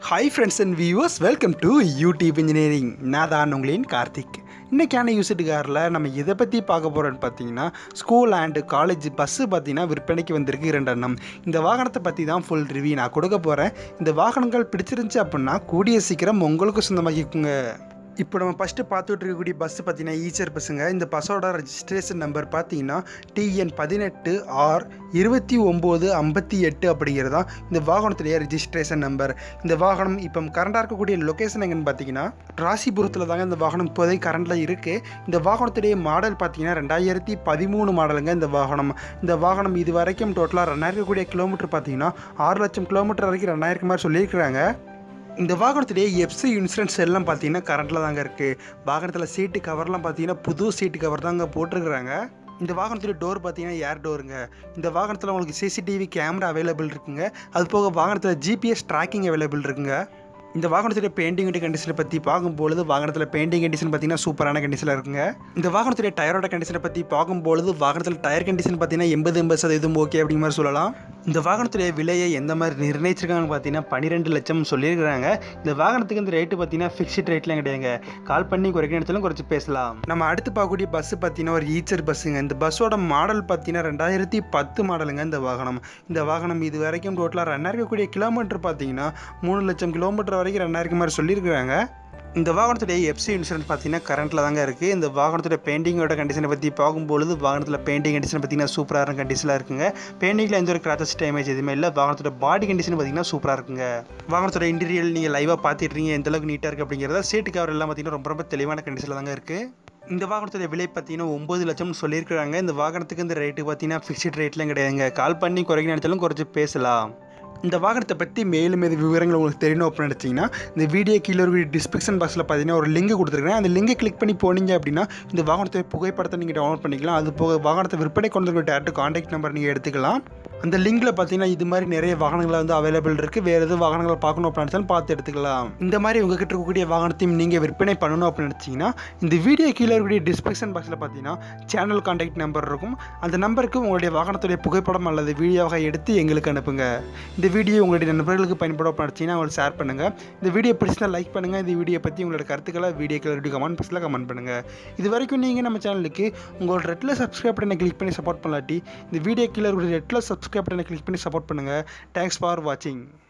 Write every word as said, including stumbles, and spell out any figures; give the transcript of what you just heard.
Hi friends and viewers, welcome to YouTube Engineering. நான் தான் உங்களின் கார்த்திக். இன்றைக்கான யூசிட் காரில் நம்ம எதை பற்றி பார்க்க போகிறோன்னு பார்த்தீங்கன்னா, ஸ்கூல் அண்டு காலேஜ் பஸ்ஸு பார்த்தீங்கன்னா விற்பனைக்கு வந்திருக்கு இரண்டு எண்ணம். இந்த வாகனத்தை பற்றி தான் ஃபுல் ரிவ்யூ நான் கொடுக்க போகிறேன். இந்த வாகனங்கள் பிடிச்சிருந்துச்சு அப்படின்னா கூடிய சீக்கிரம் உங்களுக்கு சொந்தமாக்கிக்குங்க. இப்போ நம்ம ஃபஸ்ட்டு பார்த்துட்டு இருக்கக்கூடிய பஸ்ஸு பார்த்தீங்கன்னா ஈச்சர் பஸ்ஸுங்க. இந்த பஸ்ஸோட ரெஜிஸ்ட்ரேஷன் நம்பர் பார்த்தீங்கன்னா டிஎன் பதினெட்டு ஆர் இருபத்தி ஒம்பது ஐம்பத்தி எட்டு அப்படிங்கிறது தான் இந்த வாகனத்துடைய ரெஜிஸ்ட்ரேஷன் நம்பர். இந்த வாகனம் இப்போ கரண்டாக இருக்கக்கூடிய லொக்கேஷன் எங்கன்னு பார்த்தீங்கன்னா ராசிபுரத்தில் தாங்க இந்த வாகனம் இப்போதைக்கு கரண்டில் இருக்குது. இந்த வாகனத்துடைய மாடல் பார்த்தீங்கன்னா ரெண்டாயிரத்தி பதிமூணு மாடலுங்க. இந்த வாகனம் இந்த வாகனம் இது வரைக்கும் டோட்டலாக ரெண்டாயிரம் கூடிய கிலோமீட்டர் பார்த்தீங்கன்னா ஆறு லட்சம் கிலோமீட்டர் வரைக்கும் ரெண்டாயிரம் மாதிரி சொல்லியிருக்கிறாங்க. இந்த வாகனத்துடைய எஃப்சி இன்சூரன்ஸ் எல்லாம் பார்த்தீங்கன்னா கரண்ட்டில் தாங்க இருக்குது. வாகனத்தில் சீட்டு கவர்லாம் பார்த்தீங்கன்னா புது சீட்டு கவர் தாங்க போட்டிருக்கிறாங்க. இந்த வாகனத்துடைய டோர் பார்த்தீங்கன்னா ஏர் டோருங்க. இந்த வாகனத்தில் உங்களுக்கு சிசிடிவி கேமரா அவைலபிள் இருக்குங்க. அது போக வாகனத்தில் ஜிபிஎஸ் ட்ராக்கிங் அவைலபிள் இருக்குங்க. இந்த வாகனத்துடைய பெயிண்டிங் கண்டிஷனை பற்றி பார்க்கும்பொழுது வாகனத்தில் பெயிண்டிங் கண்டிஷன் பார்த்தீங்கன்னா சூப்பரான கண்டிஷனில் இருக்குங்க. இந்த வாகனத்துடைய டயரோட கண்டிஷனை பற்றி பார்க்கும்பொழுது வாகனத்தில் டயர் கண்டிஷன் பார்த்தீங்கன்னா எண்பது எண்பது சதவீதம் ஓகே அப்படிங்கிற மாதிரி சொல்லலாம். இந்த வாகனத்துடைய விலையை எந்த மாதிரி நிர்ணயிச்சிருக்காங்கன்னு பார்த்தீங்கன்னா பன்னிரெண்டு லட்சம் சொல்லியிருக்கிறாங்க. இந்த வாகனத்துக்கு இந்த ரேட்டு பார்த்தீங்கன்னா ஃபிக்ஸ்ட் ரேட்லாம் கிடையாதுங்க. கால் பண்ணி குறைக்க இடத்துல குறைச்சி பேசலாம். நம்ம அடுத்து பார்க்கக்கூடிய பஸ்ஸு பார்த்தீங்கன்னா ஒரு ஈச்சர் பஸ்ஸுங்க. இந்த பஸ்ஸோட மாடல் பார்த்தீங்கன்னா ரெண்டாயிரத்தி பத்து மாடலுங்க. இந்த வாகனம் இந்த வாகனம் இது வரைக்கும் டோட்டலாக ரெண்டாயிரம் கூடிய கிலோமீட்டர் பார்த்தீங்கன்னா மூணு லட்சம் கிலோமீட்டர் வரைக்கும் ரெண்டாயிரம் மாதிரி சொல்லியிருக்கிறாங்க. இந்த வாகனத்துடைய எஃப்சி இன்சூரன்ஸ் பார்த்தீங்கன்னா கரண்ட்டில் தாங்க இருக்குது. இந்த வாகனத்துடைய பெயிண்டிங்கோட கண்டிஷனை பற்றி பார்க்கும்பொழுது வாகனத்தில் பெயிண்டிங் கண்டிஷன் பார்த்தீங்கன்னா சூப்பரான கண்டிஷனாக இருக்குங்க. பெயிண்டிங்கில் எந்த ஒரு கிராச்சஸ் டேமேஜ் எதுவுமே இல்லை. வாகனத்தோட பாடி கண்டிஷன் பார்த்தீங்கன்னா சூப்பராக இருக்குங்க. வாகனத்தோட இன்டீரியல் நீங்கள் லைவாக பார்த்துட்றீங்க எந்த அளவுக்கு நீட்டாக இருக்குது அப்படிங்கிறத. சீட்டு கவர் எல்லாம் பார்த்தீங்கன்னா ரொம்ப ரொம்ப தெளிவான கண்டிஷனில் தாங்க இருக்குது. இந்த வாகனத்துடைய விலை பார்த்தீங்கன்னா ஒம்பது லட்சம்னு சொல்லியிருக்கிறாங்க. இந்த வாகனத்துக்கு இந்த ரேட்டு பார்த்தீங்கன்னா ஃபிக்ஸ்ட் ரேட்லாம் கிடையாதுங்க. கால் பண்ணி குறைக்க நினைச்சாலும் குறைச்சி பேசலாம். இந்த வாகனத்தை பற்றி மேலும் எது விவரங்கள் உங்களுக்கு தெரியணும் அப்படின்னு நினச்சிங்கன்னா இந்த வீடியோ கீழே ஒரு டிஸ்கிரிப்ஷன் பாக்ஸில் பார்த்தீங்கன்னா ஒரு லிங்க் கொடுத்துருக்கேன். அந்த லிங்கை கிளிக் பண்ணி போனீங்க அப்படின்னா இந்த வாகனத்தை புகைப்படத்தை நீங்கள் டவுன்லோட் பண்ணிக்கலாம். அது போக வாகனத்தை விற்பனை கொண்டு வந்து டேரக்ட் கான்டாக்ட் நம்பர் நீங்கள் எடுத்துக்கலாம். அந்த லிங்கில் பார்த்தீங்கன்னா இது மாதிரி நிறைய வாகனங்கள் வந்து அவைலபிள் இருக்குது. வேறு எதுவும் வாகனங்களை பார்க்கணும் அப்படின்னு நினச்சாலும் பார்த்து எடுத்துக்கலாம். இந்த மாதிரி உங்ககிட்ட இருக்கக்கூடிய வாகனத்தையும் நீங்கள் விற்பனை பண்ணணும் அப்படின்னு நினச்சிங்கன்னா இந்த வீடியோ கீழே இருக்கக்கூடிய டிஸ்கிரிப்ஷன் பாக்ஸில் பார்த்தீங்கன்னா சேனல் கான்டாக்ட் நம்பர் இருக்கும். அந்த நம்பருக்கு உங்களுடைய வாகனத்துடைய புகைப்படம் அல்லது வீடியோவாக எடுத்து எங்களுக்கு அனுப்புங்க. இந்த வீடியோ உங்களுடைய நண்பர்களுக்கு பயன்படும் அப்படின்னு நினச்சிங்கன்னா அவங்களுக்கு ஷேர் பண்ணுங்கள். இந்த வீடியோ பிடிச்சினா லைக் பண்ணுங்கள். இந்த வீடியோ பற்றி உங்களோட கருத்துக்களை வீடியோ கீழே கமெண்ட் பாக்ஸில் கமெண்ட் பண்ணுங்கள். இது வரைக்கும் நீங்கள் நம்ம சேனலுக்கு உங்களோட ரெட்டில் சப்ஸ்கிரைப் பண்ணி கிளிக் பண்ணி சப்போர்ட் பண்ணலாட்டி இந்த வீடியோ கீழே இருக்கக்கூடிய ரெட்டில் சப்ஸ்கிரைப் பண்ணி கிளிக் பண்ணி சப்போர்ட் பண்ணுங்கள். தேங்க்ஸ் ஃபார் வாட்சிங்.